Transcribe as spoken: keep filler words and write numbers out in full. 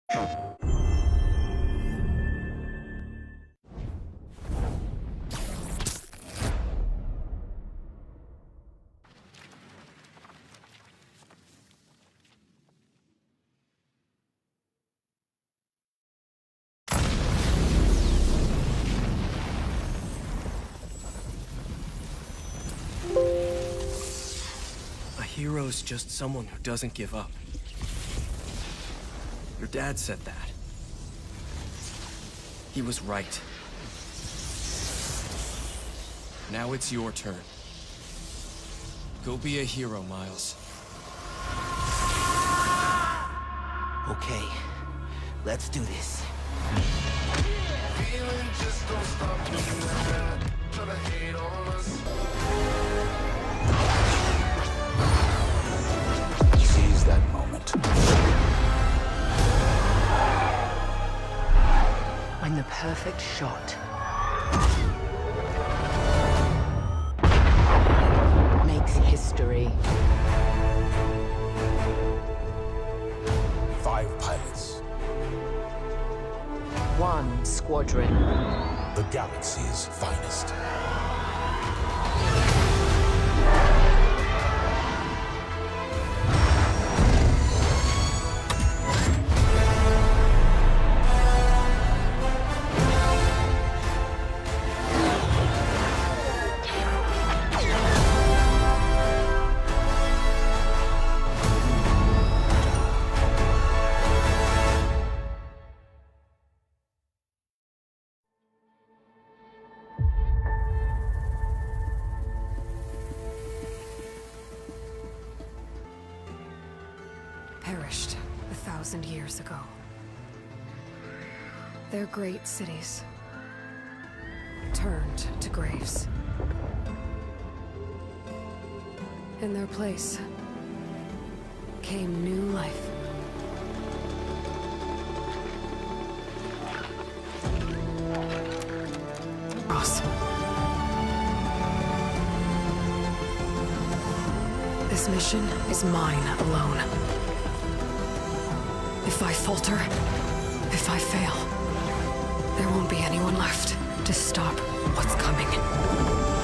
A hero's just someone who doesn't give up. Your dad said that. He was right. Now it's your turn. Go be a hero, Miles. Okay, let's do this. Feeling just don't stop doing that. Try to hate on us. Seize that moment. When the perfect shot makes history. Five pilots. One squadron. The galaxy's finest. Perished a thousand years ago. Their great cities turned to graves. In their place came new life. Ross. This mission is mine alone. If I falter, if I fail, there won't be anyone left to stop what's coming.